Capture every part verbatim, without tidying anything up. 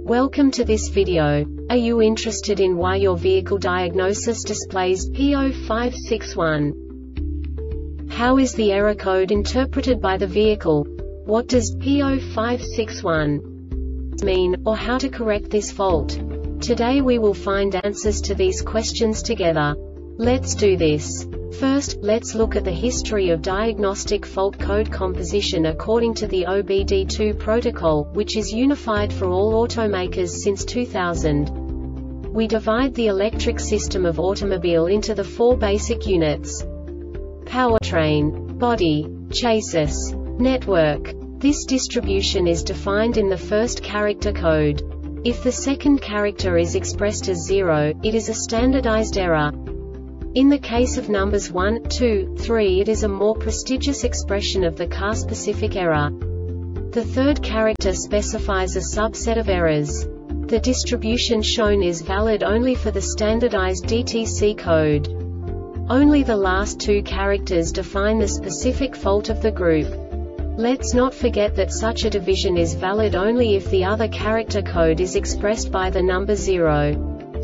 Welcome to this video. Are you interested in why your vehicle diagnosis displays P zero five six one? How is the error code interpreted by the vehicle? What does P zero five six one mean, or how to correct this fault? Today we will find answers to these questions together. Let's do this. First, let's look at the history of diagnostic fault code composition according to the O B D two protocol, which is unified for all automakers since two thousand. We divide the electric system of automobile into the four basic units: powertrain, body, chassis, network. This distribution is defined in the first character code. If the second character is expressed as zero, it is a standardized error. In the case of numbers one, two, three, it is a more prestigious expression of the car-specific error. The third character specifies a subset of errors. The distribution shown is valid only for the standardized D T C code. Only the last two characters define the specific fault of the group. Let's not forget that such a division is valid only if the other character code is expressed by the number zero.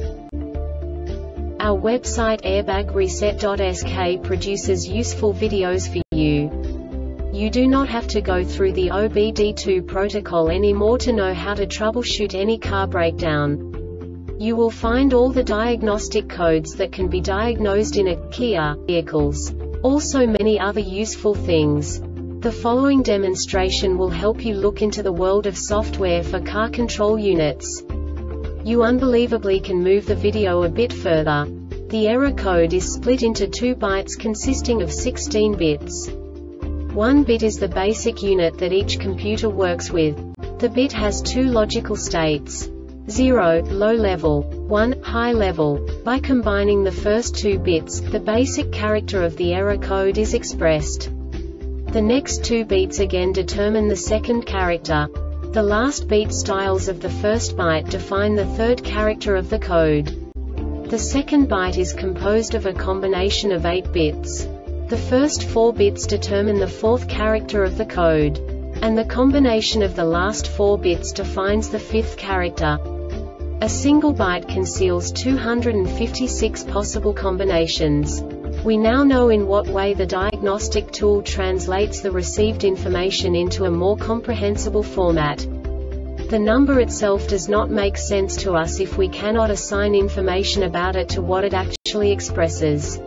Our website airbag reset dot S K produces useful videos for you. You do not have to go through the O B D two protocol anymore to know how to troubleshoot any car breakdown. You will find all the diagnostic codes that can be diagnosed in a Kia vehicles. Also many other useful things. The following demonstration will help you look into the world of software for car control units. You unbelievably can move the video a bit further. The error code is split into two bytes consisting of sixteen bits. One bit is the basic unit that each computer works with. The bit has two logical states: zero, low level, one, high level. By combining the first two bits, the basic character of the error code is expressed. The next two beats again determine the second character. The last beat styles of the first byte define the third character of the code. The second byte is composed of a combination of eight bits. The first four bits determine the fourth character of the code. And the combination of the last four bits defines the fifth character. A single byte conceals two hundred fifty-six possible combinations. We now know in what way the diagnostic tool translates the received information into a more comprehensible format. The number itself does not make sense to us if we cannot assign information about it to what it actually expresses.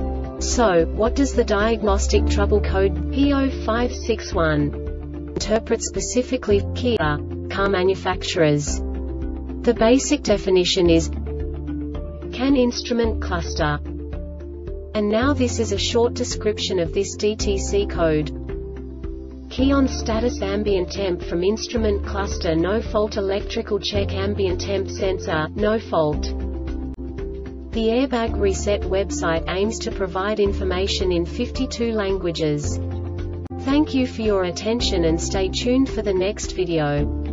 So, what does the diagnostic trouble code P zero five six one interpret specifically for Kia car manufacturers? The basic definition is CAN instrument cluster. And now this is a short description of this D T C code. Key on status ambient temp from instrument cluster no fault, electrical check ambient temp sensor, no fault. The Airbag Reset website aims to provide information in fifty-two languages. Thank you for your attention and stay tuned for the next video.